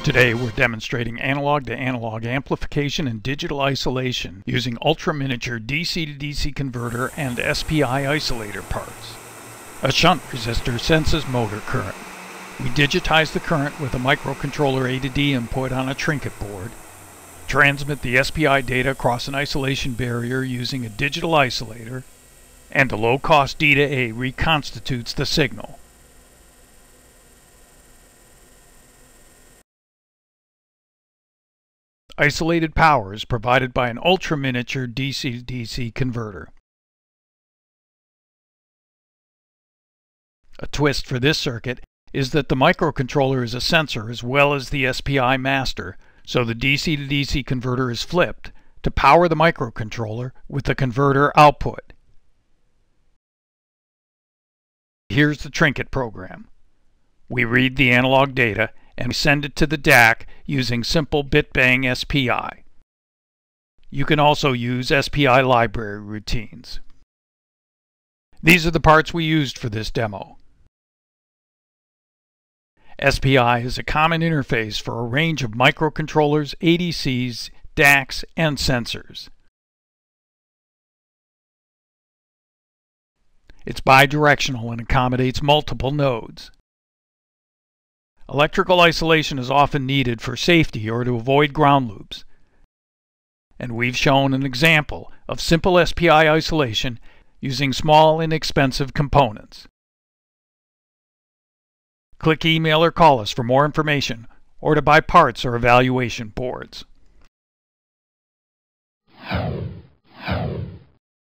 Today we're demonstrating analog-to-analog amplification and digital isolation using ultraminiature DC-to-DC converter and SPI isolator parts. A shunt resistor senses motor current. We digitize the current with a microcontroller A to D input on a Trinket board, transmit the SPI data across an isolation barrier using a digital isolator, and a low-cost D to A reconstitutes the signal. Isolated power is provided by an ultraminiature DC-DC converter. A twist for this circuit is that the microcontroller is a sensor as well as the SPI master, so the DC-to-DC converter is flipped to power the microcontroller with the converter output. Here's the Trinket program. We read the analog data and we send it to the DAC using simple bit-bang SPI. You can also use SPI library routines. These are the parts we used for this demo. SPI is a common interface for a range of microcontrollers, ADCs, DACs, and sensors. It's bidirectional and accommodates multiple nodes. Electrical isolation is often needed for safety or to avoid ground loops. And we've shown an example of simple SPI isolation using small, inexpensive components. Click, email, or call us for more information or to buy parts or evaluation boards.